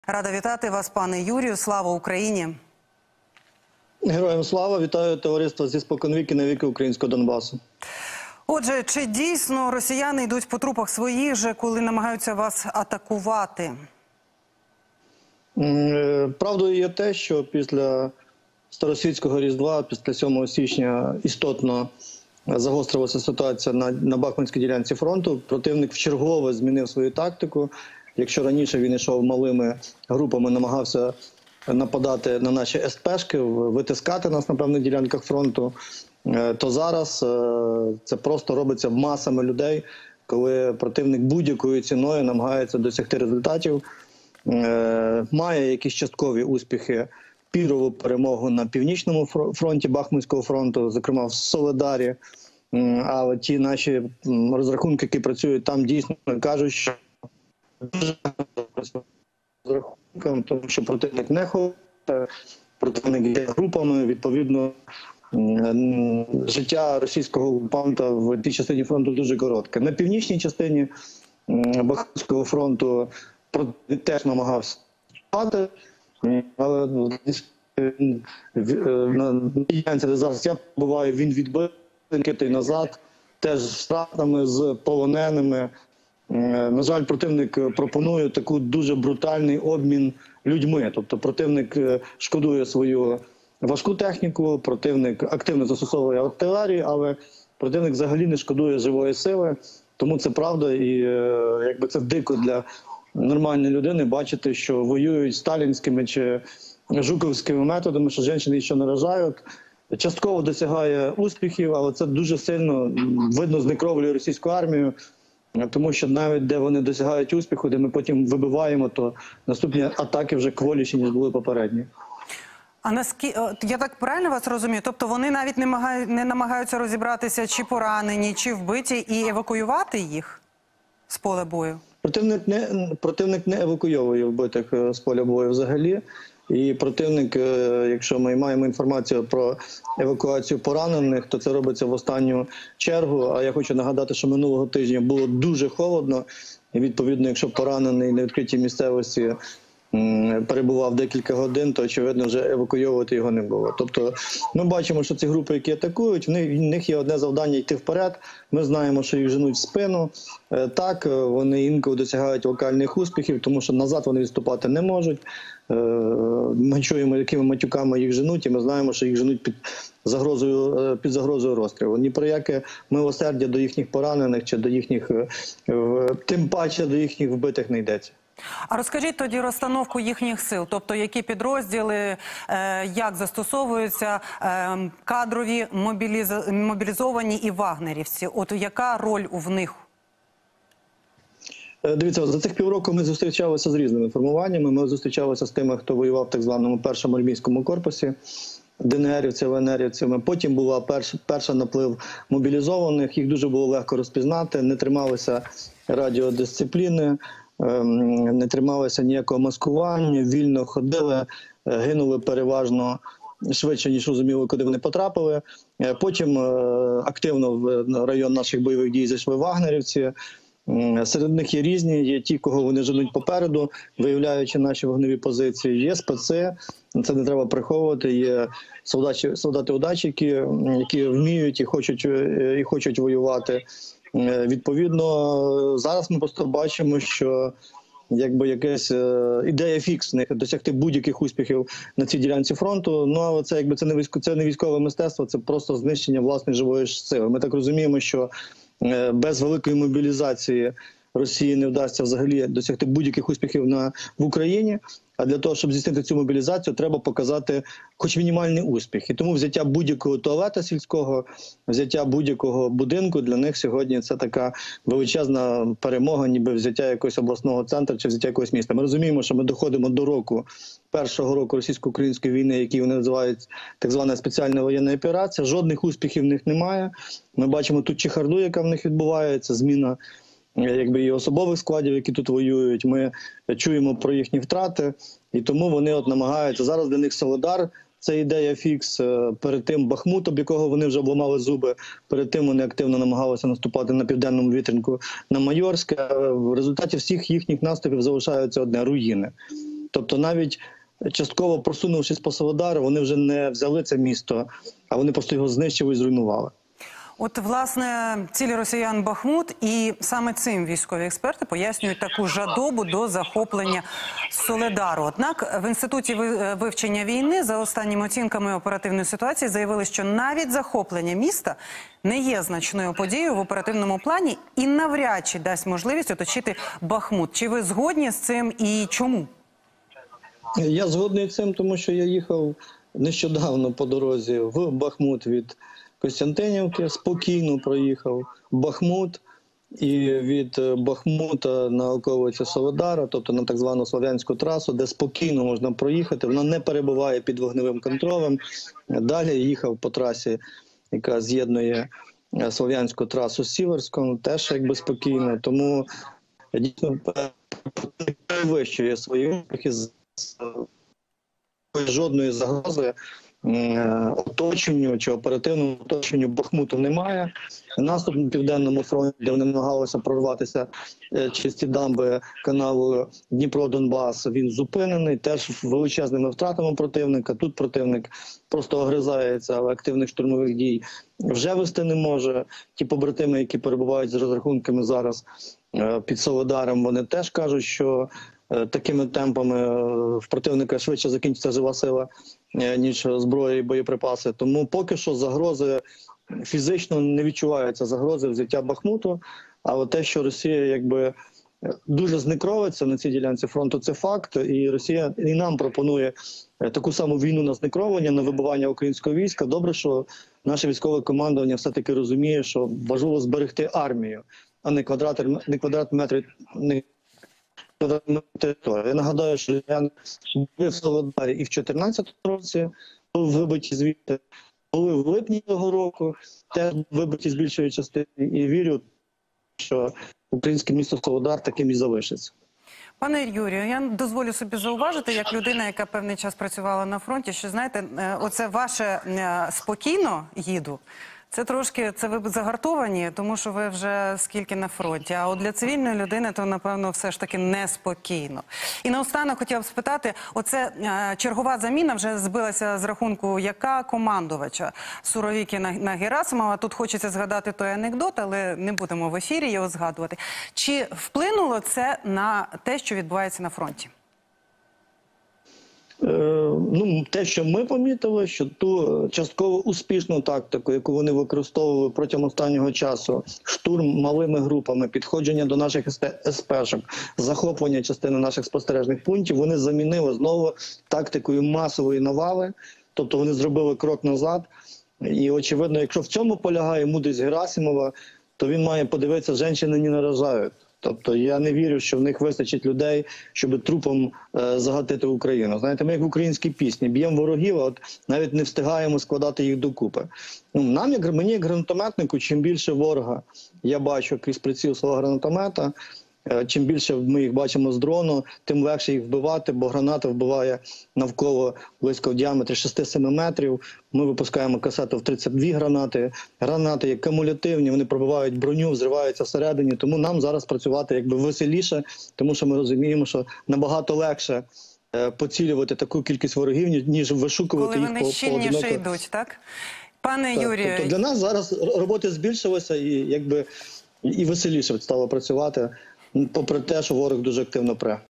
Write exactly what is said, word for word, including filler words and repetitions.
Рада вітати вас, пане Юрію. Слава Україні! Героям слава! Вітаю товариство зі споконвіки на віки українського Донбасу. Отже, чи дійсно росіяни йдуть по трупах своїх же, коли намагаються вас атакувати? Правдою є те, що після Старосвітського Різдва, після сьомого січня істотно загострилася ситуація на, на Бахмутській ділянці фронту. Противник вчергове змінив свою тактику. Якщо раніше він йшов малими групами, намагався нападати на наші ес-пешки, витискати нас на певних ділянках фронту, то зараз це просто робиться масами людей, коли противник будь-якою ціною намагається досягти результатів. Має якісь часткові успіхи, пірову перемогу на північному фронті Бахмутського фронту, зокрема в Соледарі. А ті наші розрахунки, які працюють там, дійсно кажуть, що дуже розрахунком, тому що противник не ходить, противник є групами, відповідно, життя російського окупанта в тій частині фронту дуже коротке. На північній частині Бахмутського фронту противник теж намагався спати, але на ділянці, де зараз я побуваю, він відбив, китий назад, теж з втратами, з полоненими. На жаль, противник пропонує таку дуже брутальний обмін людьми. Тобто противник шкодує свою важку техніку, противник активно застосовує артилерію, але противник взагалі не шкодує живої сили. Тому це правда, і якби це дико для нормальної людини бачити, що воюють сталінськими чи жуковськими методами, що жінки ще наражають. Частково досягає успіхів, але це дуже сильно видно знекровлює російську армію. Тому що навіть де вони досягають успіху, де ми потім вибиваємо, то наступні атаки вже кволіші, ніж були попередні. А наскільки, я так правильно вас розумію? Тобто вони навіть не, намагають, не намагаються розібратися, чи поранені, чи вбиті, і евакуювати їх з поля бою? Противник не, противник не евакуйовує вбитих з поля бою взагалі. І противник, якщо ми маємо інформацію про евакуацію поранених, то це робиться в останню чергу. А я хочу нагадати, що минулого тижня було дуже холодно. І відповідно, якщо поранений на відкритій місцевості перебував декілька годин, то, очевидно, вже евакуйовувати його не було. Тобто ми бачимо, що ці групи, які атакують, в них є одне завдання – йти вперед. Ми знаємо, що їх женуть в спину. Так, вони інколи досягають локальних успіхів, тому що назад вони відступати не можуть. Ми чуємо, якими матюками їх женуть, і ми знаємо, що їх женуть під загрозою, під загрозою розстрілу. Ні про яке милосердя до їхніх поранених чи до їхніх, тим паче до їхніх вбитих не йдеться. А розкажіть тоді розстановку їхніх сил, тобто які підрозділи, як застосовуються кадрові, мобілізовані і вагнерівці? От яка роль в них? Дивіться, за цих півроку ми зустрічалися з різними формуваннями. Ми зустрічалися з тими, хто воював в так званому першому армійському корпусі, ДНРівців, ЛНРівцями. Потім була перш, перша наплив мобілізованих, їх дуже було легко розпізнати, не трималися радіодисципліни, не трималися ніякого маскування, вільно ходили, гинули переважно швидше, ніж розуміли, куди вони потрапили. Потім активно в район наших бойових дій зайшли вагнерівці. Серед них є різні, є ті, кого вони женуть попереду, виявляючи наші вогневі позиції. Є специ, це не треба приховувати, є солдати-удачники, які вміють і хочуть, і хочуть воювати. Відповідно, зараз ми просто бачимо, що якби якась ідея фікс в них досягти будь-яких успіхів на цій ділянці фронту. Ну, але це якби це не військо, це не військове мистецтво, це просто знищення власної живої сили. Ми так розуміємо, що без великої мобілізації Росії не вдасться взагалі досягти будь-яких успіхів на в Україні. А для того, щоб здійснити цю мобілізацію, треба показати хоч мінімальний успіх. І тому взяття будь-якого туалета сільського, взяття будь-якого будинку для них сьогодні це така величезна перемога, ніби взяття якогось обласного центру чи взяття якогось міста. Ми розуміємо, що ми доходимо до року, першого року російсько-української війни, який вони називають так звана спеціальна воєнна операція. Жодних успіхів в них немає. Ми бачимо тут чехарду, яка в них відбувається, зміна якби і особових складів, які тут воюють. Ми чуємо про їхні втрати, і тому вони от намагаються. Зараз для них Соледар – це ідея фікс. Перед тим Бахмут, об якого вони вже обламали зуби, перед тим вони активно намагалися наступати на південному вітринку на Майорське. В результаті всіх їхніх наступів залишається одне – руїни. Тобто навіть частково просунувшись по Солидару, вони вже не взяли це місто, а вони просто його знищили і зруйнували. От, власне, цілі росіян Бахмут, і саме цим військові експерти пояснюють таку жадобу до захоплення Солидару. Однак в Інституті вивчення війни за останніми оцінками оперативної ситуації заявили, що навіть захоплення міста не є значною подією в оперативному плані і навряд чи дасть можливість оточити Бахмут. Чи ви згодні з цим і чому? Я згодний з цим, тому що я їхав нещодавно по дорозі в Бахмут від Костянтинівки, спокійно проїхав Бахмут, і від Бахмута на околиці Солидара, тобто на так звану Слов'янську трасу, де спокійно можна проїхати, вона не перебуває під вогневим контролем. Далі їхав по трасі, яка з'єднує Слов'янську трасу з Сіверськом, теж якби спокійно, тому дійсно перевищує свої успіхи, з жодної загрози оточенню чи оперативному оточенню Бахмуту немає. Наступ на Південному фронті, де вони намагалися прорватися через ці дамби каналу Дніпро-Донбас, він зупинений, теж величезними втратами противника. Тут противник просто огризається, але активних штурмових дій вже вести не може. Ті побратими, які перебувають з розрахунками зараз під Солидаром, вони теж кажуть, що такими темпами в противника швидше закінчиться жива сила, ніж зброя і боєприпаси. Тому поки що загрози фізично не відчуваються, загрози взяття Бахмуту. А от те, що Росія якби дуже зникровиться на цій ділянці фронту, це факт. І Росія і нам пропонує таку саму війну на зникровування, на вибивання українського війська. Добре, що наше військове командування все-таки розуміє, що важливо зберегти армію, а не квадрат, не квадрат метрів, не території. Я нагадаю, що я були в Солидарі і в чотирнадцятому році, були вибиті звідти, були в липні цього року, теж вибиті з більшої частини. І вірю, що українське місто Солидар таким і залишиться. Пане Юрію, я дозволю собі зауважити, як людина, яка певний час працювала на фронті, що, знаєте, оце ваше «спокійно їду», це трошки, це ви загартовані, тому що ви вже скільки на фронті. А от для цивільної людини, то, напевно, все ж таки неспокійно. І наостанок хотіла б спитати, оце е, чергова заміна вже збилася з рахунку яка командувача Суровікіна на Герасимова. Тут хочеться згадати той анекдот, але не будемо в ефірі його згадувати. Чи вплинуло це на те, що відбувається на фронті? Ну, те, що ми помітили, що ту частково успішну тактику, яку вони використовували протягом останнього часу, штурм малими групами, підходження до наших ес-пешок, захоплення частини наших спостережних пунктів, вони замінили знову тактикою масової навали, тобто вони зробили крок назад. І, очевидно, якщо в цьому полягає мудрість Герасимова, то він має подивитися, жінки не наражають. Тобто я не вірю, що в них вистачить людей, щоб трупом е, загатити Україну. Знаєте, ми як в українській пісні б'ємо ворогів, а от навіть не встигаємо складати їх докупи. Ну, нам, як мені, як гранатометнику, чим більше ворога я бачу крізь приціл свого гранатомета, е, чим більше ми їх бачимо з дрону, тим легше їх вбивати, бо граната вбиває навколо близько в діаметрі шести-семи метрів. Ми випускаємо касету в тридцять дві гранати. Гранати є кумулятивні, вони пробивають броню, взриваються всередині. Тому нам зараз працювати якби веселіше, тому що ми розуміємо, що набагато легше е, поцілювати таку кількість ворогів, ніж вишукувати Коли їх вони по щільніше йдуть, так? Пане так, Юрію... Тобто для нас зараз роботи збільшилися і якби і веселіше стало працювати, попри те, що ворог дуже активно пре.